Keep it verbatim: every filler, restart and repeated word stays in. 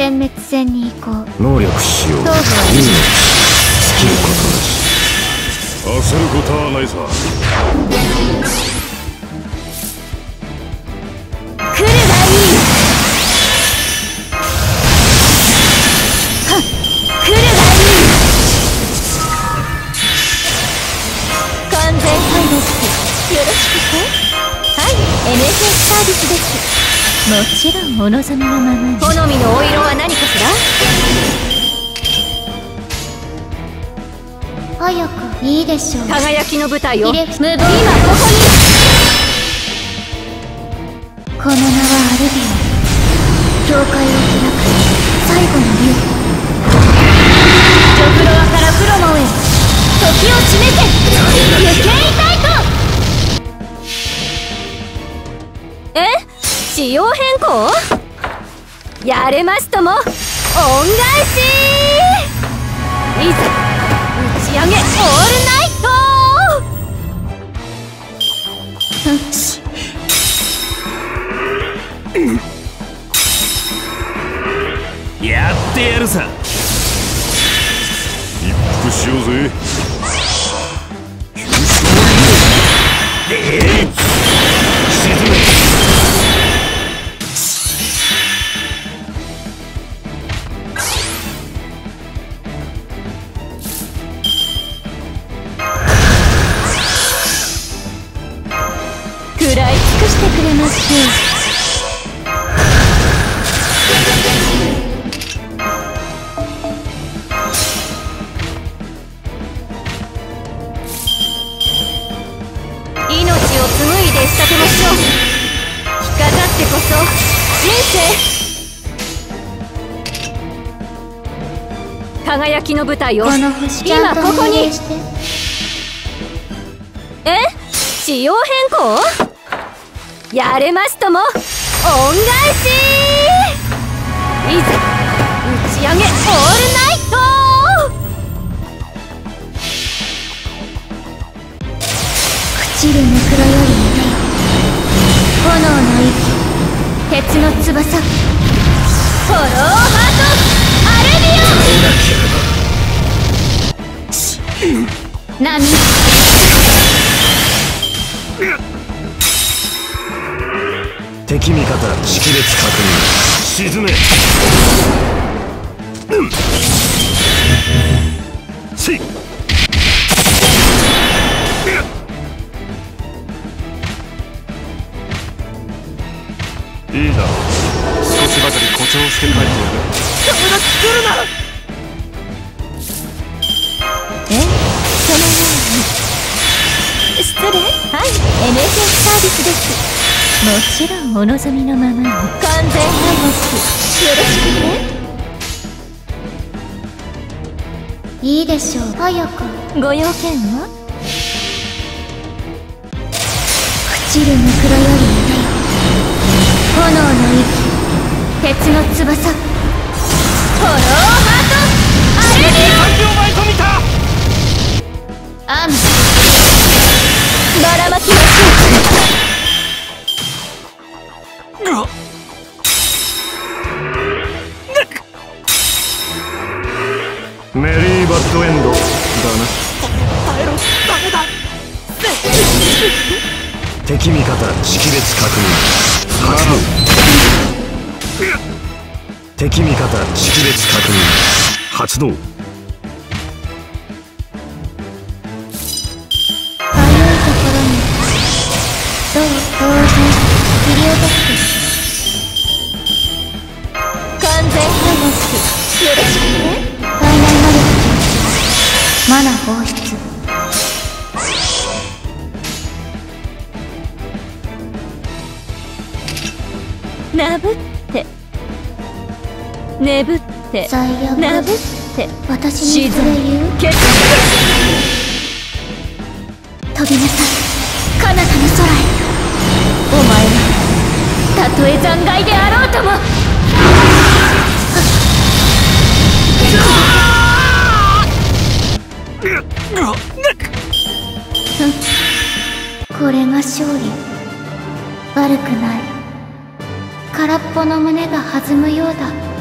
殲滅戦に行こう。 能力使用。任務尽きることなし。焦ることはないさ。 来るがいい。はっ、来るがいい。完全敗北、よろしくて。はい、エヌエフエス サービスです。もちろんお望みのままに。好みのお色は何かしら。早くいいでしょう。輝きの舞台を。今ここに。この名はアルビオン。教会を開く最後の竜。ジョフロアからフロモンへ時を示せ。無形タイト。え、仕様変更？やれますとも恩返し。いざ打ち上げオールナイト。やってやるさ。一服しようぜ。ええ、沈め。 食らい尽くしてくれまして。命を紡いで仕立てましょう。着飾ってこそ人生。輝きの舞台を今ここに。え、仕様変更？やれますとも恩返し。いざ打ち上げオールナイト。朽ちるネクロより見てよ。炎の息、鉄の翼、フォローハートアルビオン。波。 敵味方識別確認。沈め。うん。せい。いいだろう。少しばかり誇張して帰ってやる。友達来るな。 え、そのように。失礼。はい、エヌエフエス サービスです。もちろんお望みのままに。完全敗北、よろしくね。いいでしょう。早く。ご用件は？朽ちるネクロより見てよ。炎の息、鉄の翼、フォローハートアルビオン。さんびょうまえと見た。アンばらまきましょう。 メリーバッドエンドだな。 耐えろ、ダメだ。 敵味方識別確認。発動。敵味方識別確認。発動。 早いところにどう当然切り落とす。完全敗北、よろしくね。ファイナル能力マナ放出。なぶって眠ってなぶって私にそれ言う？決飛びなさい、彼方の空へ。お前はたとえ残骸であろうとも。これが勝利。悪くない。空っぽの胸が弾むようだ。